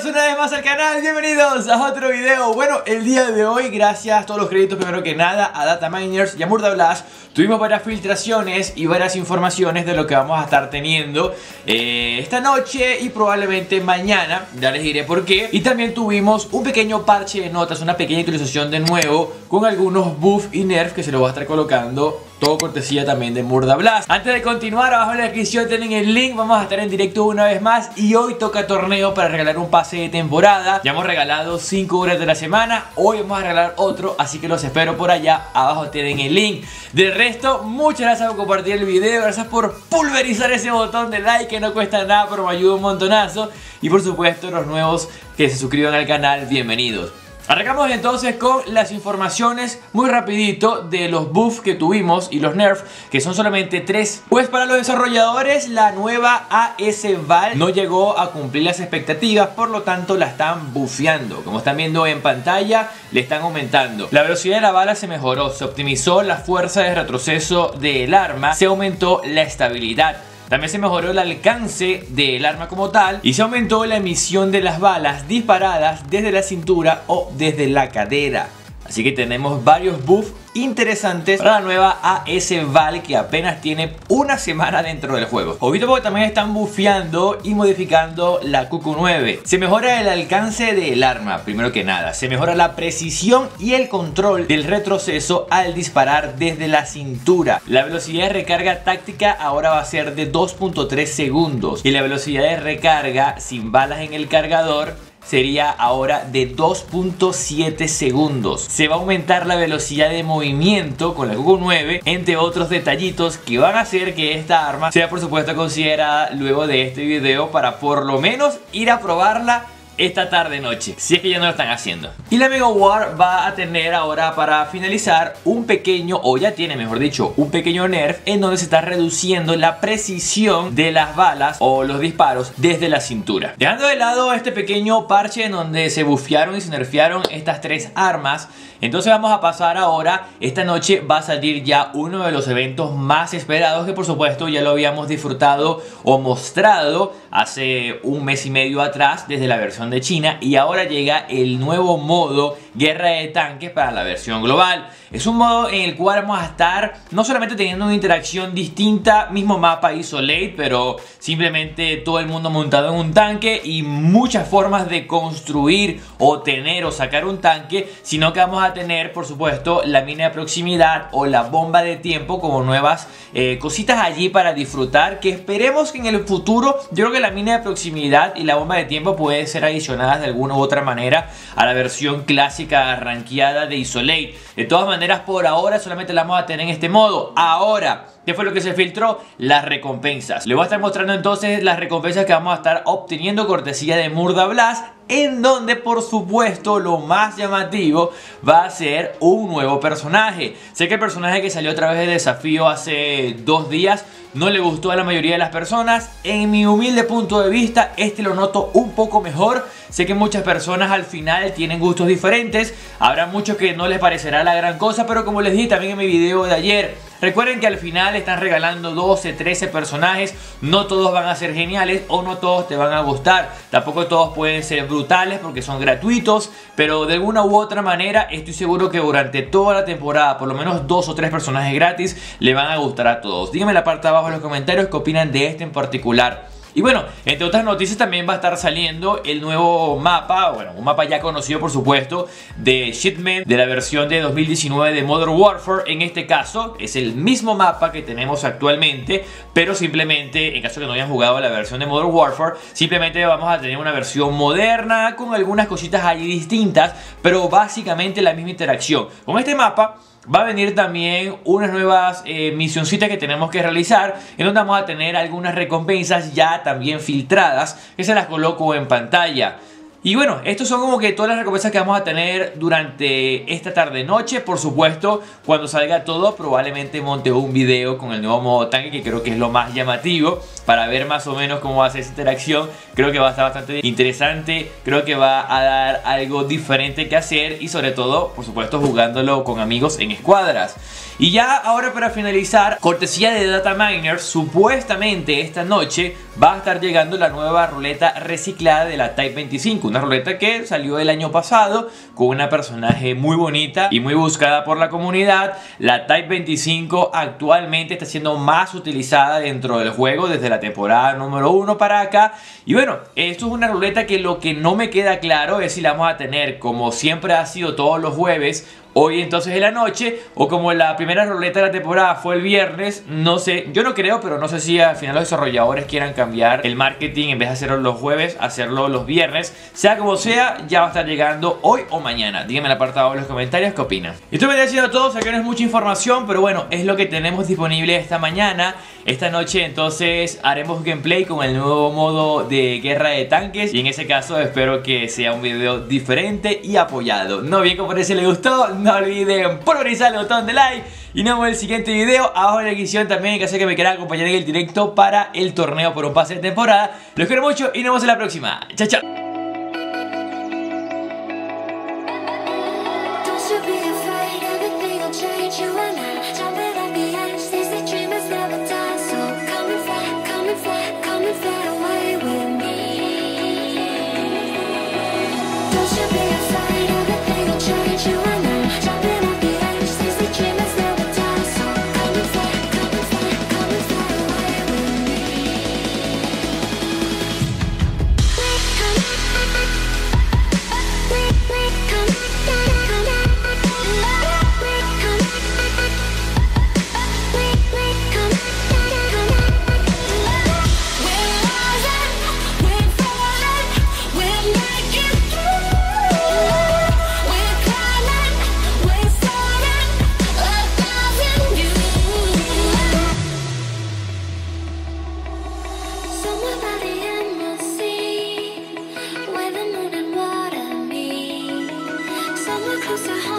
una vez más al canal, bienvenidos a otro video. Bueno, el día de hoy, gracias a todos los créditos primero que nada a Dataminers y a Murderblast, tuvimos varias filtraciones y varias informaciones de lo que vamos a estar teniendo esta noche y probablemente mañana, ya les diré por qué. Y también tuvimos un pequeño parche de notas, una pequeña actualización de nuevo con algunos buffs y nerfs que se los voy a estar colocando, todo cortesía también de Murderblast. Antes de continuar, abajo en la descripción tienen el link, vamos a estar en directo una vez más y hoy toca torneo para regalar un pase de temporada. Ya hemos regalado 5 horas de la semana, hoy vamos a regalar otro, así que los espero por allá, abajo tienen el link. Del resto, muchas gracias por compartir el video, gracias por pulverizar ese botón de like que no cuesta nada pero me ayuda un montonazo. Y por supuesto los nuevos que se suscriban al canal, bienvenidos. Arrancamos entonces con las informaciones muy rapidito de los buffs que tuvimos y los nerfs, que son solamente 3. Pues para los desarrolladores la nueva AS Val no llegó a cumplir las expectativas, por lo tanto la están buffeando. Como están viendo en pantalla, le están aumentando. La velocidad de la bala se mejoró, se optimizó la fuerza de retroceso del arma, se aumentó la estabilidad. También se mejoró el alcance del arma como tal y se aumentó la emisión de las balas disparadas desde la cintura o desde la cadera. Así que tenemos varios buffs interesantes para la nueva AS Val que apenas tiene una semana dentro del juego. Ojito porque también están buffeando y modificando la QQ9. Se mejora el alcance del arma, primero que nada. Se mejora la precisión y el control del retroceso al disparar desde la cintura. La velocidad de recarga táctica ahora va a ser de 2.3 segundos. Y la velocidad de recarga sin balas en el cargador sería ahora de 2.7 segundos. Se va a aumentar la velocidad de movimiento con la QQ9, entre otros detallitos que van a hacer que esta arma sea por supuesto considerada luego de este video para por lo menos ir a probarla esta tarde noche, si es que ya no lo están haciendo. Y la Mega War va a tener ahora para finalizar un pequeño, o ya tiene mejor dicho, un pequeño nerf en donde se está reduciendo la precisión de las balas o los disparos desde la cintura. Dejando de lado este pequeño parche en donde se buffearon y se nerfearon estas 3 armas, entonces vamos a pasar ahora, esta noche va a salir ya uno de los eventos más esperados que por supuesto ya lo habíamos disfrutado o mostrado hace un mes y medio atrás desde la versión de China, y ahora llega el nuevo modo Guerra de Tanques para la versión global. Es un modo en el cual vamos a estar no solamente teniendo una interacción distinta, mismo mapa Isolate, pero simplemente todo el mundo montado en un tanque y muchas formas de construir o tener o sacar un tanque, sino que vamos a tener por supuesto la mina de proximidad o la bomba de tiempo como nuevas cositas allí para disfrutar, que esperemos que en el futuro, yo creo que la mina de proximidad y la bomba de tiempo puede ser adicionadas de alguna u otra manera a la versión clásica rankeada de Isolate. De todas maneras, por ahora solamente la vamos a tener en este modo. Ahora, ¿qué fue lo que se filtró? Las recompensas. Les voy a estar mostrando entonces las recompensas que vamos a estar obteniendo cortesía de Murderblast, en donde por supuesto lo más llamativo va a ser un nuevo personaje. Sé que el personaje que salió a través del desafío hace 2 días no le gustó a la mayoría de las personas. En mi humilde punto de vista, este lo noto un poco mejor. Sé que muchas personas al final tienen gustos diferentes, habrá muchos que no les parecerá la gran cosa, pero como les dije también en mi video de ayer, recuerden que al final están regalando 12, 13 personajes. No todos van a ser geniales o no todos te van a gustar. Tampoco todos pueden ser brutales porque son gratuitos, pero de alguna u otra manera estoy seguro que durante toda la temporada por lo menos 2 o 3 personajes gratis le van a gustar a todos. Díganme en la parte de abajo en los comentarios qué opinan de este en particular. Y bueno, entre otras noticias también va a estar saliendo el nuevo mapa, bueno, un mapa ya conocido por supuesto, de Shipment, de la versión de 2019 de Modern Warfare. En este caso es el mismo mapa que tenemos actualmente, pero simplemente, en caso que no hayan jugado la versión de Modern Warfare, simplemente vamos a tener una versión moderna con algunas cositas allí distintas, pero básicamente la misma interacción. Con este mapa va a venir también unas nuevas misioncitas que tenemos que realizar, en donde vamos a tener algunas recompensas ya también filtradas, que se las coloco en pantalla. Y bueno, estos son como que todas las recompensas que vamos a tener durante esta tarde noche. Por supuesto, cuando salga todo probablemente monte un video con el nuevo modo tanque, que creo que es lo más llamativo, para ver más o menos cómo va a ser esa interacción. Creo que va a estar bastante interesante, creo que va a dar algo diferente que hacer y sobre todo, por supuesto, jugándolo con amigos en escuadras. Y ya ahora para finalizar, cortesía de Dataminers, supuestamente esta noche va a estar llegando la nueva ruleta reciclada de la Type 25, una ruleta que salió el año pasado con una personaje muy bonita y muy buscada por la comunidad. La Type 25 actualmente está siendo más utilizada dentro del juego desde la temporada número 1 para acá. Y bueno, esto es una ruleta que lo que no me queda claro es si la vamos a tener como siempre ha sido todos los jueves, hoy entonces en la noche, o como la primera ruleta de la temporada fue el viernes. No sé, yo no creo, pero no sé si al final los desarrolladores quieran cambiar el marketing, en vez de hacerlo los jueves, hacerlo los viernes. Sea como sea, ya va a estar llegando hoy o mañana. Díganme en el apartado de los comentarios qué opinan. Esto me está siendo todo, o sea que no es mucha información, pero bueno, es lo que tenemos disponible esta mañana. Esta noche entonces haremos gameplay con el nuevo modo de guerra de tanques, y en ese caso espero que sea un video diferente y apoyado. No bien, como parece, les gustó, no olviden pulverizar el botón de like y nos vemos en el siguiente video. Abajo en la descripción también, en caso de que me quieran acompañar en el directo para el torneo por un pase de temporada. Los quiero mucho y nos vemos en la próxima. Chao, chao. Closer home.